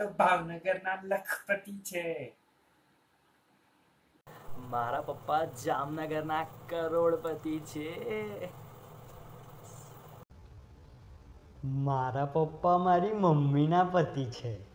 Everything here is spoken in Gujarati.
તો ભાવનગરના લખપતિ છે. મારા પપ્પા જામનગરના કરોડપતિ છે. મારા પપ્પા મારી મમ્મીના પતિ છે.